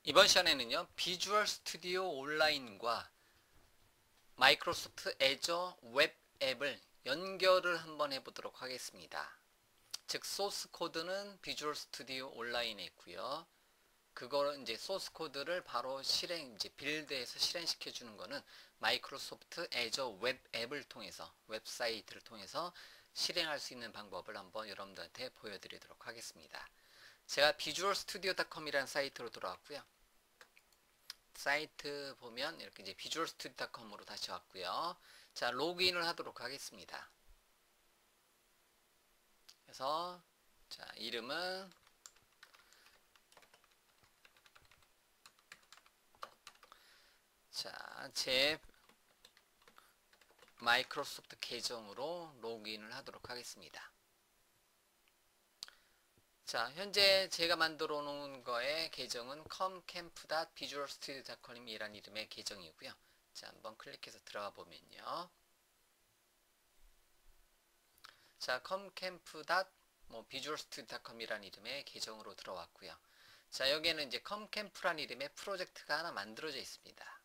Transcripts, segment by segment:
이번 시간에는요, 비주얼 스튜디오 온라인과 마이크로소프트 애저 웹 앱을 연결을 한번 해보도록 하겠습니다. 즉, 소스 코드는 비주얼 스튜디오 온라인에 있고요. 그거를 이제 소스 코드를 바로 이제 빌드에서 실행시켜 주는 거는 마이크로소프트 애저 웹 앱을 통해서, 웹사이트를 통해서 실행할 수 있는 방법을 한번 여러분들한테 보여드리도록 하겠습니다. 제가 visualstudio.com이라는 사이트로 들어왔고요. 사이트 보면 이렇게 이제 visualstudio.com으로 다시 왔고요. 자, 로그인을 하도록 하겠습니다. 그래서 자, 이름은 자, 제 마이크로소프트 계정으로 로그인을 하도록 하겠습니다. 자, 현재 제가 만들어 놓은 거의 계정은 comcamp.visualstudio.com이라는 이름의 계정이고요. 자, 한번 클릭해서 들어가 보면요. 자, comcamp.visualstudio.com이라는 이름의 계정으로 들어왔고요. 자, 여기에는 이제 comcamp라는 이름의 프로젝트가 하나 만들어져 있습니다.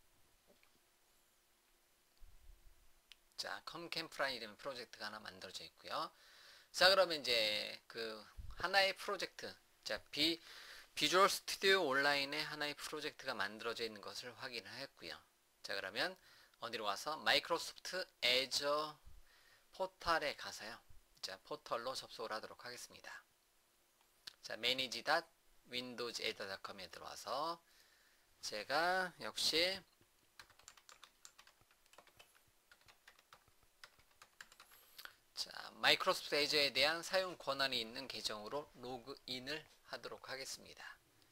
자, comcamp라는 이름의 프로젝트가 하나 만들어져 있고요. 자, 그러면 이제 그 하나의 프로젝트, 자, 비주얼 스튜디오 온라인에 하나의 프로젝트가 만들어져 있는 것을 확인했고요. 자, 그러면 어디로 와서 마이크로소프트 애저 포털에 가서요. 자, 포털로 접속을 하도록 하겠습니다. 자, manage.windows에다컴에 들어와서 제가 역시 자, 마이크로소프트 애저에 대한 사용 권한이 있는 계정으로 로그인을 하도록 하겠습니다.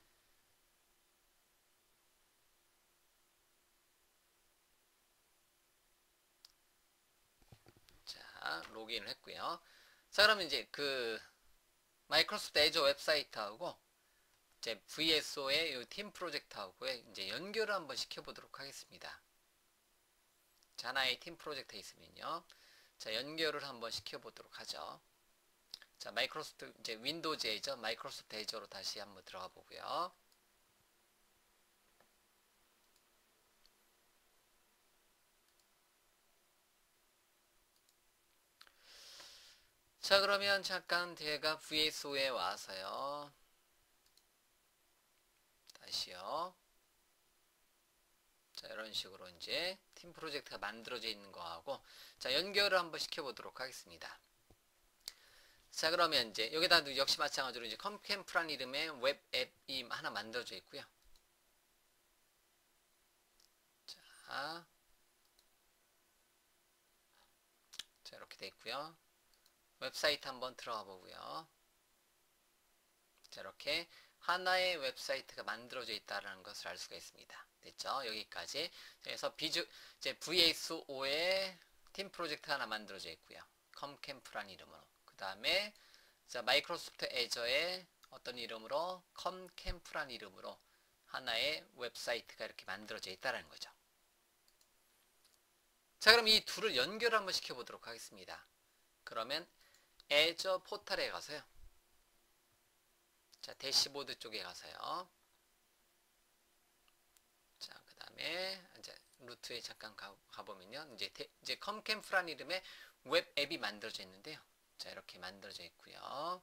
자, 로그인을 했고요. 자, 그러면 이제 그 마이크로소프트 애저 웹사이트하고 이제 VSO의 팀 프로젝트하고의 이제 연결을 한번 시켜보도록 하겠습니다. 자, 하나의 팀 프로젝트에 있으면요. 자, 연결을 한번 시켜보도록 하죠. 자, 마이크로소프트 이제 윈도우즈 애저, 마이크로소프트 애저로 다시 한번 들어가 보고요. 자, 그러면 잠깐 제가 VSO에 와서요. 다시요. 자, 이런 식으로 이제 팀 프로젝트가 만들어져 있는 거하고 자, 연결을 한번 시켜보도록 하겠습니다. 자, 그러면 이제 여기다 역시 마찬가지로 이제 컴캠프라는 이름의 웹 앱이 하나 만들어져 있고요. 자, 자, 이렇게 돼 있고요. 웹사이트 한번 들어가 보고요. 자, 이렇게 하나의 웹사이트가 만들어져 있다는 것을 알 수가 있습니다. 됐죠? 여기까지. 그래서 이제 VSO의 팀 프로젝트 하나 만들어져 있고요. 컴캠프라는 이름으로. 그 다음에 자, 마이크로소프트 애저의 어떤 이름으로 컴캠프라는 이름으로 하나의 웹사이트가 이렇게 만들어져 있다는 거죠. 자, 그럼 이 둘을 연결 한번 시켜보도록 하겠습니다. 그러면 애저 포털에 가서요. 자, 대시보드 쪽에 가서요. 자, 그 다음에 이제 루트에 잠깐 가보면요. 이제 컴캠프라는 이름의 웹 앱이 만들어져 있는데요. 자, 이렇게 만들어져 있고요.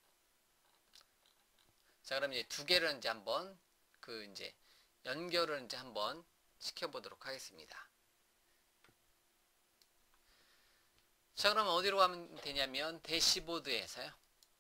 자, 그럼 이제 두 개를 이제 한번 이제 연결을 이제 한번 시켜보도록 하겠습니다. 자, 그러면 어디로 가면 되냐면 대시보드에서요.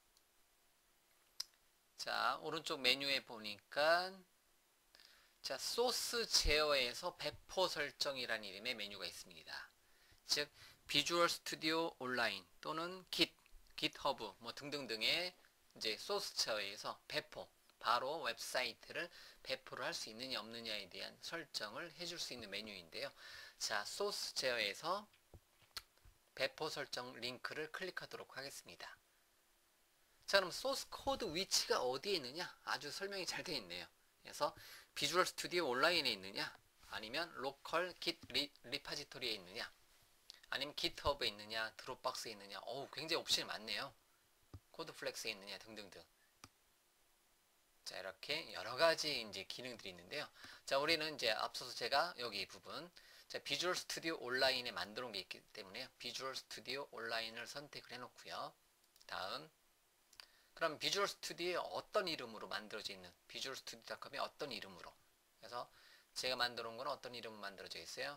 자, 오른쪽 메뉴에 보니까 자, 소스 제어에서 배포 설정이라는 이름의 메뉴가 있습니다. 즉, 비주얼 스튜디오 온라인 또는 GitHub 뭐 등등등의 이제 소스 제어에서 배포, 바로 웹사이트를 배포를 할 수 있느냐 없느냐에 대한 설정을 해줄 수 있는 메뉴인데요. 자, 소스 제어에서 배포 설정 링크를 클릭하도록 하겠습니다. 자, 그럼 소스 코드 위치가 어디에 있느냐? 아주 설명이 잘 되어 있네요. 그래서 비주얼 스튜디오 온라인에 있느냐? 아니면 로컬 깃 리파지토리에 있느냐? 아니면 GitHub에 있느냐? 드롭박스에 있느냐? 어우, 굉장히 옵션이 많네요. 코드 플렉스에 있느냐? 등등등. 자, 이렇게 여러 가지 이제 기능들이 있는데요. 자, 우리는 이제 앞서서 제가 여기 이 부분, 자, 비주얼 스튜디오 온라인에 만들어 놓은 게 있기 때문에 비주얼 스튜디오 온라인을 선택을 해 놓고요. 다음, 그럼 비주얼 스튜디오에 어떤 이름으로 만들어져 있는, 비주얼 스튜디오닷컴에 어떤 이름으로, 그래서 제가 만들어 놓은 건 어떤 이름으로 만들어져 있어요?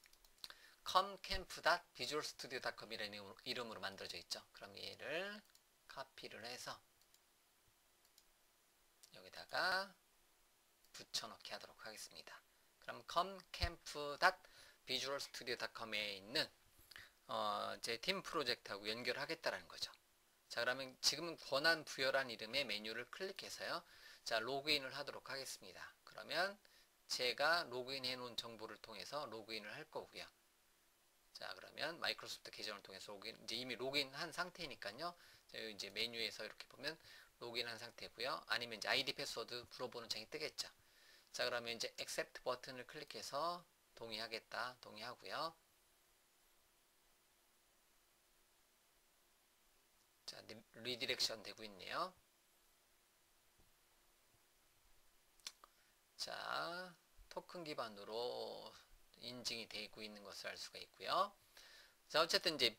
comcamp.visualstudio.com이라는 이름으로 만들어져 있죠. 그럼 얘를 카피를 해서 여기다가 붙여넣기 하도록 하겠습니다. 그럼 comcamp.visualstudio.com에 있는 제 팀 프로젝트하고 연결하겠다라는 거죠. 자, 그러면 지금은 권한 부여란 이름의 메뉴를 클릭해서요. 자, 로그인을 하도록 하겠습니다. 그러면 제가 로그인 해 놓은 정보를 통해서 로그인을 할 거고요. 자, 그러면 마이크로소프트 계정을 통해서 이제 이미 로그인한 상태니까요. 이제 메뉴에서 이렇게 보면 로그인한 상태고요. 아니면 이제 아이디 패스워드 물어보는 창이 뜨겠죠. 자, 그러면 이제 accept 버튼을 클릭해서 동의하겠다, 동의하고요. 자, 리디렉션 되고 있네요. 자, 토큰 기반으로 인증이 되고 있는 것을 알 수가 있고요. 자, 어쨌든 이제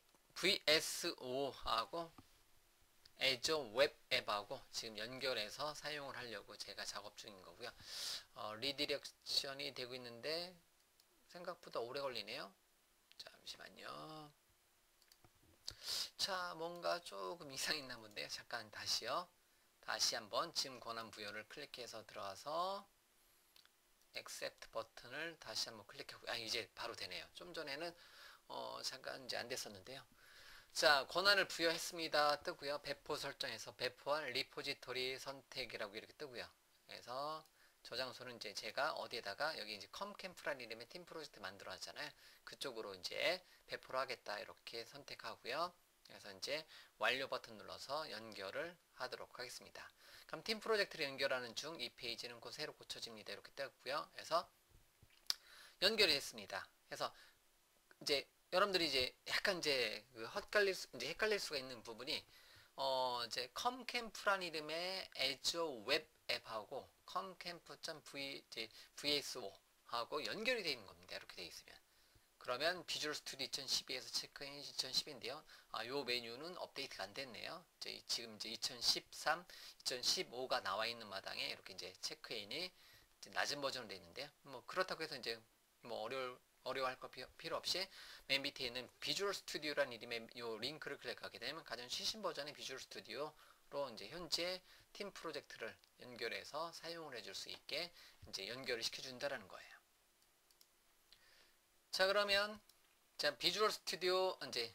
VSO하고 Azure 웹 앱하고 지금 연결해서 사용을 하려고 제가 작업 중인 거고요. 리디렉션이 되고 있는데 생각보다 오래 걸리네요. 잠시만요. 자, 뭔가 조금 이상 있나 본데요. 잠깐 다시요. 다시 한번 지금 권한 부여를 클릭해서 들어가서 accept 버튼을 다시 한번 클릭하고, 이제 바로 되네요. 좀 전에는 잠깐 이제 안 됐었는데요. 자, 권한을 부여했습니다. 뜨고요. 배포 설정에서 배포할 리포지토리 선택이라고 이렇게 뜨고요. 그래서 저장소는 이제 제가 어디에다가 여기 이제 컴캠프라는 이름의 팀 프로젝트 만들어 놨잖아요. 그쪽으로 이제 배포를 하겠다 이렇게 선택하고요. 그래서 이제 완료 버튼 눌러서 연결을 하도록 하겠습니다. 그럼 팀 프로젝트를 연결하는 중 이 페이지는 곧 새로 고쳐집니다. 이렇게 뜨고요. 그래서 연결이 됐습니다. 그래서 이제 여러분들이 이제 약간 이제 헷갈릴 수가 있는 부분이 이제 컴캠프란 이름의 Azure 웹 앱하고 comcamp.vso 하고 연결이 되어 있는 겁니다. 이렇게 되어 있으면. 그러면 비주얼 스튜디오 2012에서 체크인 2010인데요. 요 메뉴는 업데이트가 안 됐네요. 지금 이제 2013, 2015가 나와 있는 마당에 이렇게 이제 체크인이 이제 낮은 버전으로 되어 있는데요. 뭐 그렇다고 해서 이제 뭐 어려워할 거 필요 없이 맨 밑에 있는 비주얼 스튜디오라는 이름의 요 링크를 클릭하게 되면 가장 최신 버전의 비주얼 스튜디오로 이제 현재 팀 프로젝트를 연결해서 사용을 해줄 수 있게 이제 연결을 시켜준다라는 거예요. 자, 그러면 자, 비주얼 스튜디오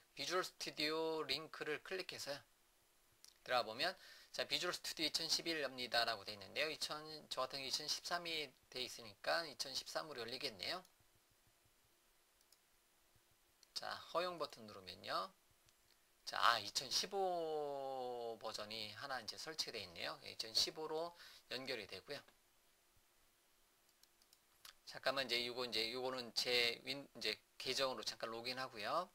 링크를 클릭해서요. 들어가 보면 자, 비주얼 스튜디오 2011입니다 라고 되어 있는데요. 저 같은 경우 2013이 되어 있으니까 2013으로 열리겠네요. 자, 허용 버튼 누르면요. 자, 2015 버전이 하나 이제 설치가 되어 있네요. 2015로 연결이 되고요. 잠깐만 요거는 제 이제 계정으로 잠깐 로그인하고요.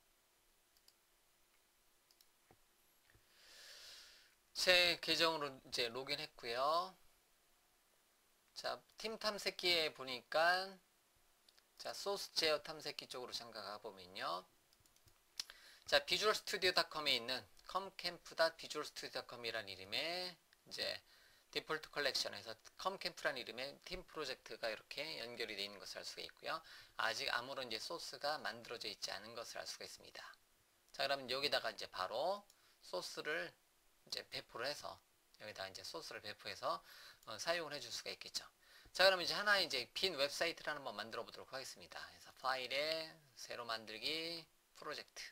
제 계정으로 이제 로그인했고요. 자, 팀 탐색기에 보니까 자, 소스 제어 탐색기 쪽으로 잠깐 가보면요. 자, visualstudio.com에 있는 comcamp.visualstudio.com이라는 이름의 이제 디폴트 컬렉션에서 컴캠프라는 이름의 팀 프로젝트가 이렇게 연결이 되어 있는 것을 알 수가 있고요. 아직 아무런 이제 소스가 만들어져 있지 않은 것을 알 수가 있습니다. 자, 그러면 여기다가 이제 바로 소스를 이제 배포를 해서 여기다가 이제 소스를 배포해서 사용을 해줄 수가 있겠죠. 자, 그러면 이제 하나 이제 빈 웹사이트를 한번 만들어 보도록 하겠습니다. 그래서 파일에 새로 만들기 프로젝트.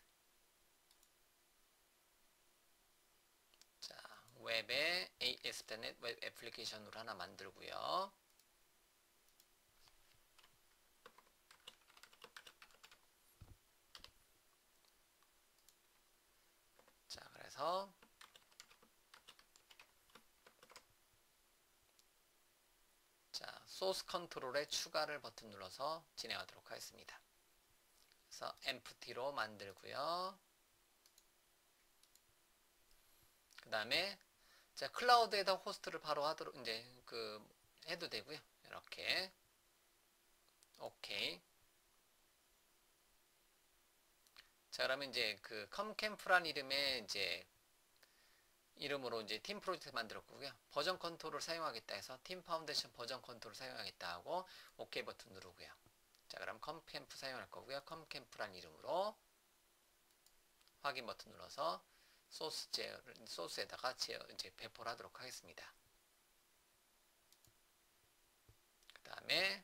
자, 웹에 ASP.NET 웹 애플리케이션으로 하나 만들고요. 자, 그래서 자, 소스 컨트롤에 추가를 버튼 눌러서 진행하도록 하겠습니다. 그래서 empty로 만들고요. 그 다음에 자, 클라우드에다 호스트를 바로 하도록 이제 해도 되고요. 이렇게 오케이. 자, 그러면 이제 컴캠프란 이름의 이제 이름으로 이제 팀 프로젝트 만들었고요. 버전 컨트롤을 사용하겠다 해서 팀 파운데이션 버전 컨트롤을 사용하겠다 하고 오케이 버튼 누르고요. 자, 그럼 컴캠프 사용할 거고요. 컴캠프란 이름으로 확인 버튼 눌러서 소스에다가 이제 배포를 하도록 하겠습니다. 그 다음에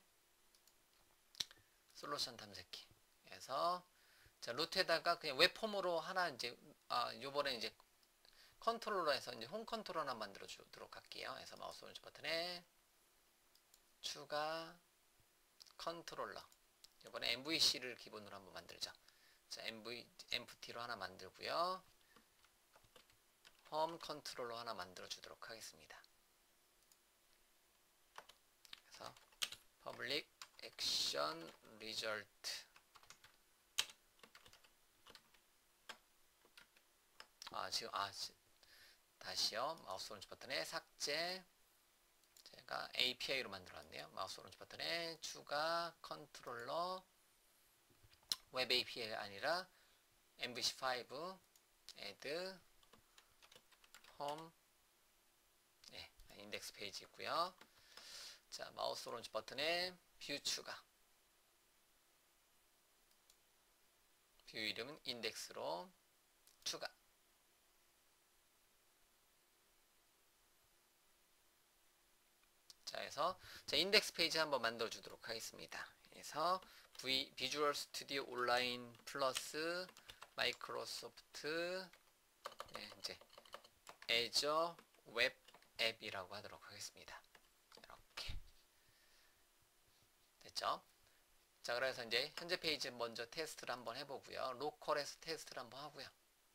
솔루션 탐색기 해서 자, 루트에다가 그냥 웹폼으로 하나 이제 요번에 이제 컨트롤러 해서 이제 홈 컨트롤러 하나 만들어 주도록 할게요. 그래서 마우스 오른쪽 버튼에 추가 컨트롤러. 이번에 MVC를 기본으로 한번 만들죠. 자, empty로 하나 만들고요. 홈 컨트롤러 하나 만들어 주도록 하겠습니다. 그래서 public action result 다시요. 마우스 오른쪽 버튼에 삭제. 제가 API로 만들었네요. 마우스 오른쪽 버튼에 추가 컨트롤러 웹 API가 아니라 MVC5 add home 인덱스 페이지 있고요. 자, 마우스 오른쪽 버튼에 뷰 추가. 뷰 이름은 인덱스로 추가. 자, 해서 인덱스 페이지 한번 만들어 주도록 하겠습니다. 그래서 비주얼 스튜디오 온라인 플러스 마이크로소프트 이제 애저 웹 앱이라고 하도록 하겠습니다. 이렇게 됐죠? 자, 그래서 이제 현재 페이지 먼저 테스트를 한번 해보고요. 로컬에서 테스트를 한번 하고요.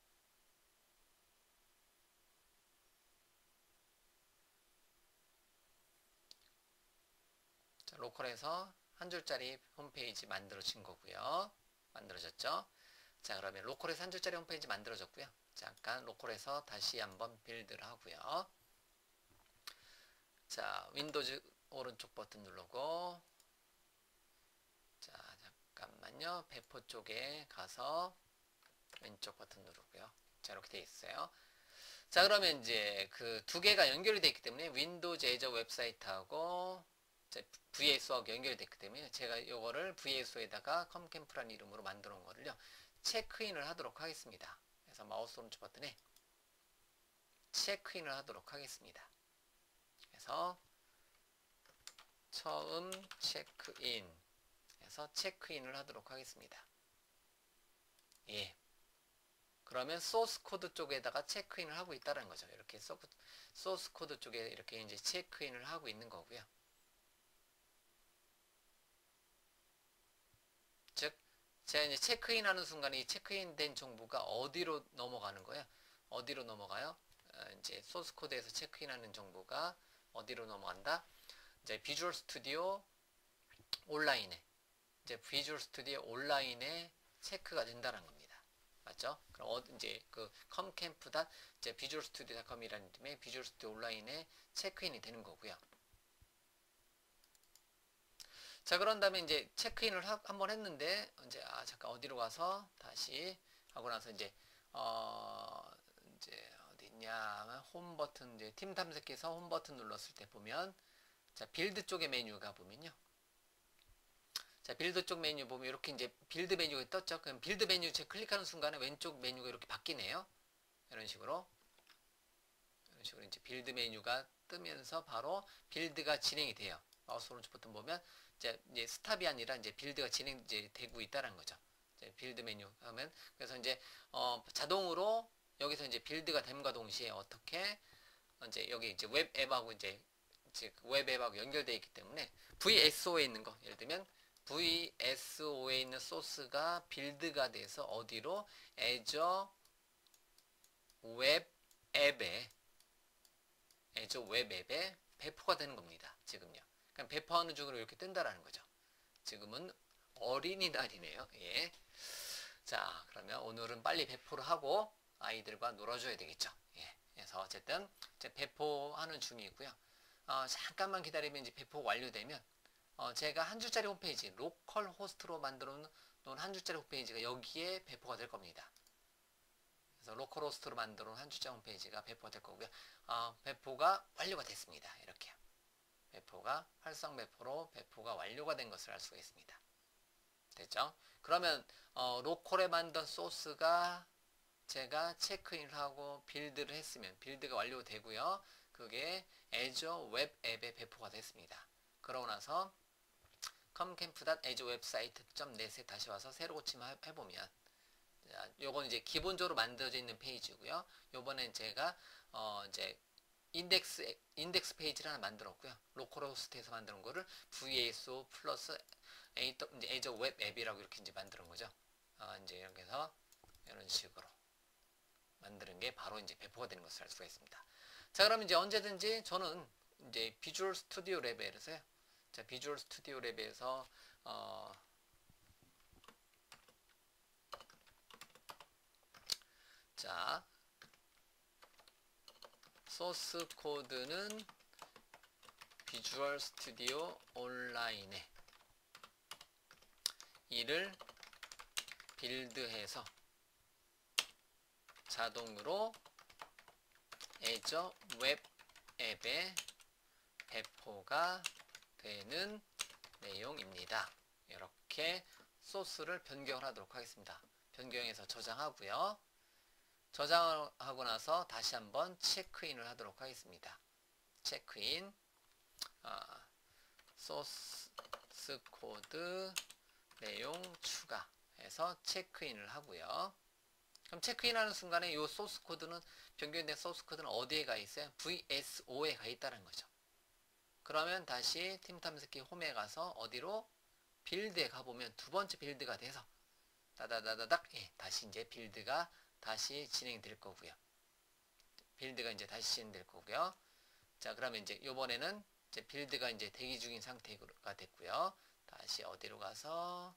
자, 로컬에서 한 줄짜리 홈페이지 만들어진 거고요. 만들어졌죠? 자, 그러면 로컬에서 한 줄짜리 홈페이지 만들어졌고요. 잠깐 로컬에서 다시 한번 빌드를 하고요. 자, 윈도우즈 오른쪽 버튼 누르고 자, 잠깐만요. 배포 쪽에 가서 왼쪽 버튼 누르고요. 자, 이렇게 되어 있어요. 자, 그러면 이제 두 개가 연결이 되어 있기 때문에 윈도우즈 애저 웹사이트하고 VSO하고 연결이 됐기 때문에 제가 이거를 VSO에다가 컴캠프라는 이름으로 만들어 놓은 거를요. 체크인을 하도록 하겠습니다. 그래서 마우스 오른쪽 버튼에 체크인을 하도록 하겠습니다. 그래서 처음 체크인 해서 체크인을 하도록 하겠습니다. 예. 그러면 소스 코드 쪽에다가 체크인을 하고 있다는 거죠. 이렇게 소스 코드 쪽에 이렇게 이제 체크인을 하고 있는 거고요. 즉, 제가 이제 체크인 하는 순간에 이 체크인 된 정보가 어디로 넘어가는 거예요? 어디로 넘어가요? 이제 소스 코드에서 체크인 하는 정보가 어디로 넘어간다? 이제 비주얼 스튜디오 온라인에 체크가 된다는 겁니다. 맞죠? 그럼 이제 컴캠프 이제 비주얼 스튜디오.com이라는 이름의 비주얼 스튜디오 온라인에 체크인이 되는 거고요. 자, 그런 다음에 이제 체크인을 한번 했는데 이제 잠깐 어디로 가서 다시 하고 나서 이제 어디 있냐? 홈 버튼 이제 팀 탐색기에서 홈 버튼 눌렀을 때 보면 자, 빌드 쪽의 메뉴가 보면요. 자, 빌드 쪽 메뉴 보면 이렇게 이제 빌드 메뉴가 떴죠. 그럼 빌드 메뉴 제가 클릭하는 순간에 왼쪽 메뉴가 이렇게 바뀌네요. 이런 식으로 이제 빌드 메뉴가 뜨면서 바로 빌드가 진행이 돼요. 마우스 오른쪽 버튼 보면 이제 스탑이 아니라 이제 빌드가 되고 있다는 거죠. 이제 빌드 메뉴 하면 그래서 이제 자동으로 여기서 이제 빌드가 됨과 동시에 어떻게 이제 여기 이제 웹 앱하고 이제 웹 앱하고 연결되어 있기 때문에 VSO에 있는 거 예를 들면 VSO에 있는 소스가 빌드가 돼서 어디로 애저 웹 앱에 배포가 되는 겁니다. 지금요. 그럼 배포하는 중으로 이렇게 뜬다라는 거죠. 지금은 어린이날이네요. 예. 자, 그러면 오늘은 빨리 배포를 하고 아이들과 놀아줘야 되겠죠. 예. 그래서 어쨌든 이제 배포하는 중이고요. 잠깐만 기다리면 이제 배포 완료되면 제가 한 줄짜리 홈페이지, 로컬 호스트로 만들어 놓은 한 줄짜리 홈페이지가 여기에 배포가 될 겁니다. 그래서 로컬 호스트로 만들어 놓은 한 줄짜리 홈페이지가 배포가 될 거고요. 배포가 완료가 됐습니다. 이렇게요. 배포가 활성 배포로 배포가 완료가 된 것을 알 수가 있습니다. 됐죠? 그러면 로컬에 만든 소스가 제가 체크인을 하고 빌드를 했으면 빌드가 완료되고요. 그게 Azure 웹 앱에 배포가 됐습니다. 그러고 나서 comcamp.azureWebsite.net에 다시 와서 새로 고침을 해보면 요건 이제 기본적으로 만들어져 있는 페이지고요. 요번엔 제가 이제 인덱스 페이지를 하나 만들었고요. 로컬 호스트에서 만드는 거를 VSO 플러스 Azure 웹 앱이라고 이렇게 이제 만드는 거죠. 이제 이렇게 해서 이런 식으로 만드는 게 바로 이제 배포가 되는 것을 알 수가 있습니다. 자, 그럼 이제 언제든지 저는 이제 비주얼 스튜디오 랩에서요. 자, 비주얼 스튜디오 랩에서 자, 소스 코드는 비주얼 스튜디오 온라인에 이를 빌드해서 자동으로 Azure 웹 앱에 배포가 되는 내용입니다. 이렇게 소스를 변경을 하도록 하겠습니다. 변경해서 저장하고요. 저장을 하고 나서 다시 한번 체크인을 하도록 하겠습니다. 체크인 소스 코드 내용 추가해서 체크인을 하고요. 그럼 체크인하는 순간에 이 소스 코드는 변경된 소스 코드는 어디에 가 있어요? VSO에 가 있다는 거죠. 그러면 다시 팀 탐색기 홈에 가서 어디로 빌드에 가보면 두 번째 빌드가 돼서 다다다다닥 다시 이제 빌드가 다시 진행될 거고요. 빌드가 이제 다시 진행될 거고요. 자, 그러면 이제 요번에는 이제 빌드가 이제 대기 중인 상태가 됐고요. 다시 어디로 가서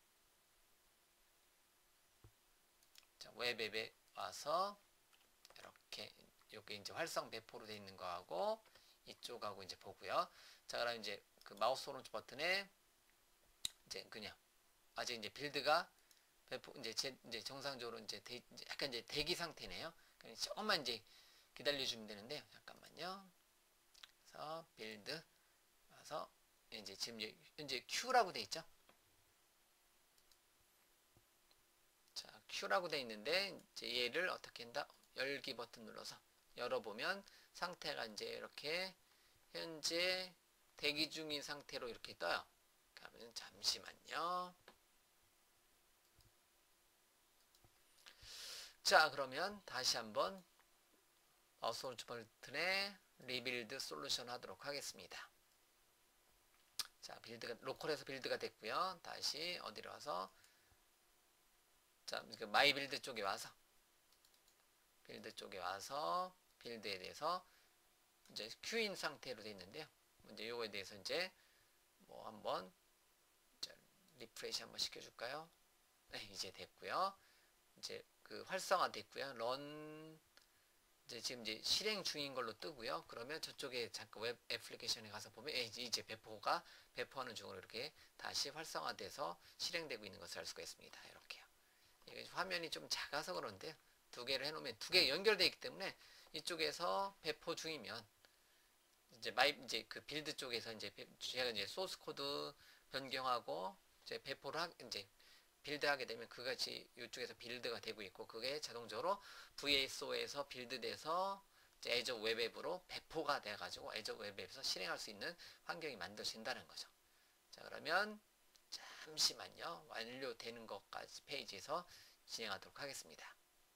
자, 웹앱에 와서 이렇게 여기 이제 활성 배포로 되어 있는 거하고 이쪽하고 이제 보고요. 자, 그럼 이제 그 마우스 오른쪽 버튼에 이제 그냥 아직 이제 빌드가 배포 이제 정상적으로 이제 약간 이제 대기 상태네요. 그러니까 조금만 이제 기다려주면 되는데요. 잠깐만요. 그래서 빌드 와서 이제 지금 현재 Q라고 돼 있죠. 자, Q라고 돼 있는데 이제 얘를 어떻게 한다? 열기 버튼 눌러서 열어보면 상태가 이제 이렇게 현재 대기 중인 상태로 이렇게 떠요. 그러면 잠시만요. 자, 그러면 다시 한번 마우스 오른쪽 버튼에 리빌드 솔루션 하도록 하겠습니다. 자, 빌드가 로컬에서 빌드가 됐고요. 다시 어디로 와서 자, 마이 빌드 쪽에 와서 빌드 쪽에 와서 빌드에 대해서 이제 큐인 상태로 되어 있는데요. 이제 요거에 대해서 이제 뭐 한번 리프레시 한번 시켜줄까요? 네, 이제 됐고요. 이제 그 활성화 됐고요. 런 이제 지금 이제 실행 중인 걸로 뜨고요. 그러면 저쪽에 잠깐 웹 애플리케이션에 가서 보면 이제 배포하는 중으로 이렇게 다시 활성화돼서 실행되고 있는 것을 알 수가 있습니다. 이렇게요. 화면이 좀 작아서 그런데 두 개를 해놓으면 두 개 연결되어 있기 때문에 이쪽에서 배포 중이면 이제 그 빌드 쪽에서 이제 제가 이제 소스 코드 변경하고 이제 배포를 이제 빌드하게 되면 그것이 이쪽에서 빌드가 되고 있고 그게 자동적으로 VSO에서 빌드돼서 이제 Azure 웹 앱으로 배포가 돼가지고 Azure 웹 앱에서 실행할 수 있는 환경이 만들어진다는 거죠. 자, 그러면 잠시만요. 완료되는 것까지 페이지에서 진행하도록 하겠습니다.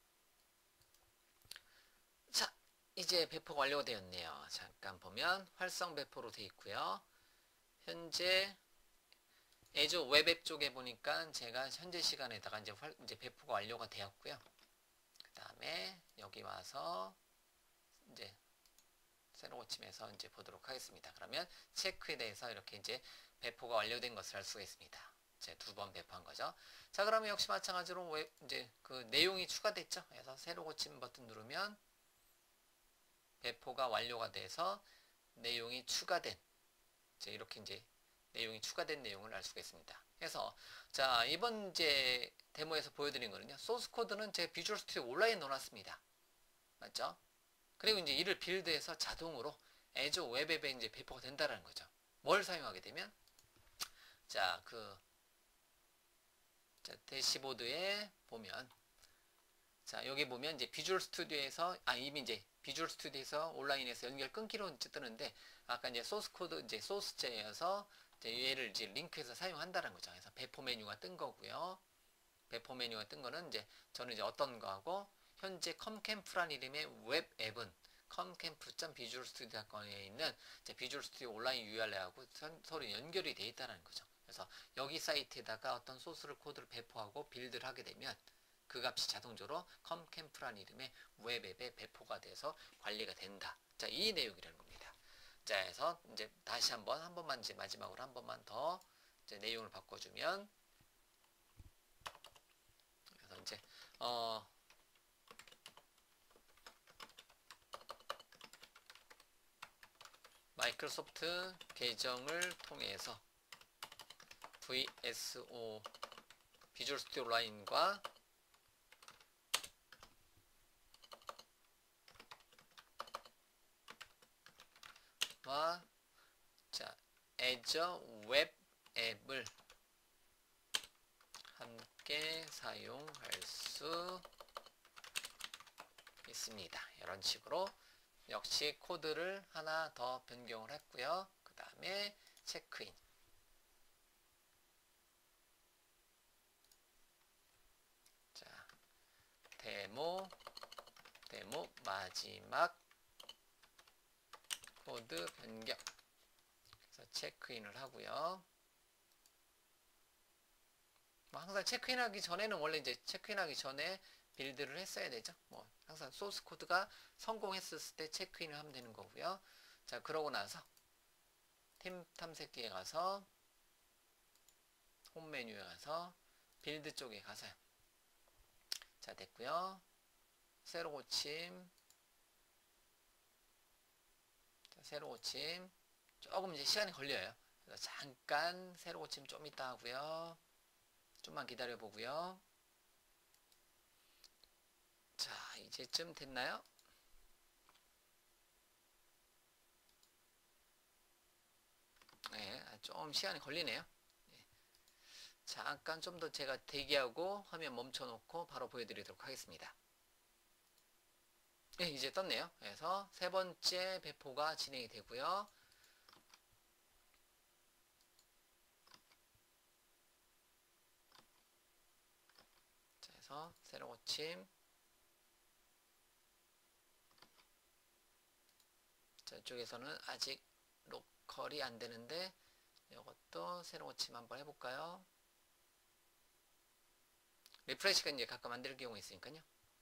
자, 이제 배포가 완료되었네요. 잠깐 보면 활성 배포로 되어 있고요. 현재 Azure 웹앱 쪽에 보니까 제가 현재 시간에다가 이제 배포가 완료가 되었고요. 그 다음에 여기 와서 이제 새로 고침해서 이제 보도록 하겠습니다. 그러면 체크에 대해서 이렇게 이제 배포가 완료된 것을 알 수가 있습니다. 제 두 번 배포한 거죠. 자, 그러면 역시 마찬가지로 이제 그 내용이 추가됐죠. 그래서 새로 고침 버튼 누르면 배포가 완료가 돼서 내용이 추가된 이렇게 이제 내용이 추가된 내용을 알 수가 있습니다. 그래서 자, 이번 이제 데모에서 보여드린 거는요, 소스 코드는 제 비주얼 스튜디오 온라인에 넣어놨습니다. 맞죠? 그리고 이제 이를 빌드해서 자동으로 애저 웹앱에 이제 배포가 된다라는 거죠. 뭘 사용하게 되면 자, 대시보드에 보면 자, 여기 보면 이제 비주얼 스튜디오에서 이미 이제 비주얼 스튜디오에서 온라인에서 연결 끊기로 뜨는데 아까 이제 소스 코드 이제 소스제여서 이제 얘를 이제 링크해서 사용한다는 거죠. 그래서 배포 메뉴가 뜬 거고요. 배포 메뉴가 뜬 거는 이제 저는 이제 어떤 거하고 현재 컴캠프란 이름의 웹 앱은 comcamp.visualstudio에 있는 이제 비주얼 스튜디오 온라인 URL하고 서로 연결이 되어 있다는 거죠. 그래서 여기 사이트에다가 어떤 소스 코드를 배포하고 빌드를 하게 되면 그 값이 자동적으로 컴캠프란 이름의 웹앱에 배포가 돼서 관리가 된다. 자, 이 내용이라는 겁니다. 자, 그래서 이제 다시 한 번만 이제 마지막으로 한 번만 더 이제 내용을 바꿔주면 그래서 이제 마이크로소프트 계정을 통해서 VSO 비주얼 스튜디오 온라인과 자, 애저 웹 앱을 함께 사용할 수 있습니다. 이런 식으로 역시 코드를 하나 더 변경을 했고요. 그 다음에 체크인. 자, 데모 마지막 코드 변경. 그래서 체크인을 하고요. 항상 체크인하기 전에는 원래 이제 체크인하기 전에 빌드를 했어야 되죠. 뭐 항상 소스 코드가 성공했을 때 체크인을 하면 되는 거고요. 자, 그러고 나서 팀 탐색기에 가서 홈 메뉴에 가서 빌드 쪽에 가서요. 자, 됐고요. 새로 고침. 자, 새로 고침. 조금 이제 시간이 걸려요. 그래서 잠깐 새로 고침 좀 이따 하고요. 좀만 기다려 보고요. 자, 이제쯤 됐나요? 네, 좀 시간이 걸리네요. 네. 잠깐 좀 더 제가 대기하고 화면 멈춰놓고 바로 보여드리도록 하겠습니다. 네, 이제 떴네요. 그래서 세 번째 배포가 진행이 되고요. 자, 그래서 새로 고침. 자, 이쪽에서는 아직 로컬이 안 되는데 이것도 새로 고침 한번 해볼까요? 리프레시가 이제 가끔 안 될 경우 있으니까요.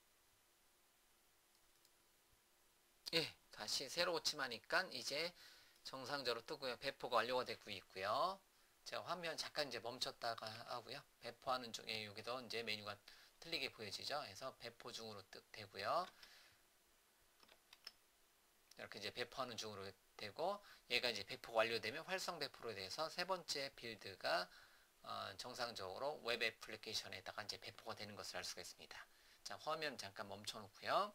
예, 다시 새로 고침하니까 이제 정상적으로 뜨고요. 배포가 완료가 되고 있고요. 제가 화면 잠깐 이제 멈췄다가 하고요. 배포하는 중에 여기도 이제 메뉴가 틀리게 보여지죠. 그래서 배포 중으로 되고요. 이렇게 이제 배포하는 중으로 되고 얘가 이제 배포가 완료되면 활성 배포로 돼서 세 번째 빌드가 정상적으로 웹 애플리케이션에다가 이제 배포가 되는 것을 알 수가 있습니다. 자, 화면 잠깐 멈춰 놓고요.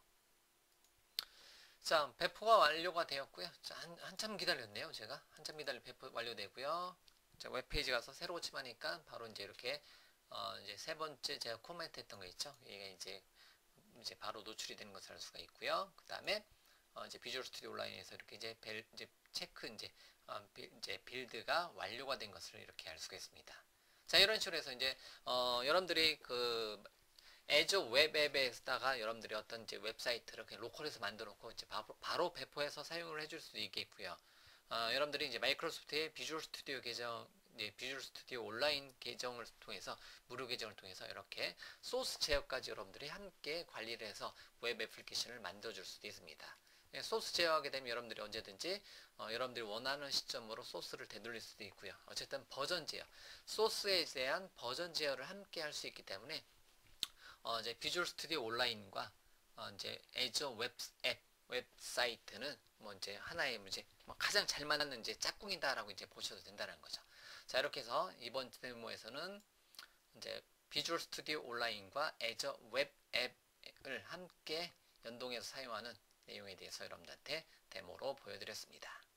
자, 배포가 완료가 되었고요. 자, 한참 기다렸네요. 제가 한참 기다려 배포 완료되고요. 자, 웹페이지 가서 새로 고침하니까 바로 이제 이렇게 이제 세 번째 제가 코멘트 했던 거 있죠. 이게 이제 바로 노출이 되는 것을 알 수가 있고요. 그 다음에 이제 비주얼 스튜디오 온라인에서 이렇게 이제 체크 이제 빌드가 완료가 된 것을 이렇게 알 수가 있습니다. 자, 이런 식으로 해서 이제 여러분들이 그 애저 웹앱에다가 여러분들이 어떤 이제 웹사이트를 그냥 로컬에서 만들어 놓고 이제 바로 배포해서 사용을 해줄 수도 있겠고요. 여러분들이 이제 마이크로소프트의 비주얼 스튜디오 계정, 비주얼 스튜디오 온라인 계정을 통해서 무료 계정을 통해서 이렇게 소스 제어까지 여러분들이 함께 관리를 해서 웹 애플리케이션을 만들어 줄 수도 있습니다. 소스 제어하게 되면 여러분들이 언제든지 여러분들이 원하는 시점으로 소스를 되돌릴 수도 있고요. 어쨌든 버전 제어, 소스에 대한 버전 제어를 함께 할 수 있기 때문에 이제 비주얼 스튜디오 온라인과 이제 애저 웹 앱 웹사이트는 뭐 이제 하나의 이제 뭐 가장 잘 만드는 이제 짝꿍이다라고 이제 보셔도 된다는 거죠. 자, 이렇게 해서 이번 데모에서는 이제 비주얼 스튜디오 온라인과 애저 웹 앱을 함께 연동해서 사용하는 내용에 대해서 여러분들한테 데모로 보여드렸습니다.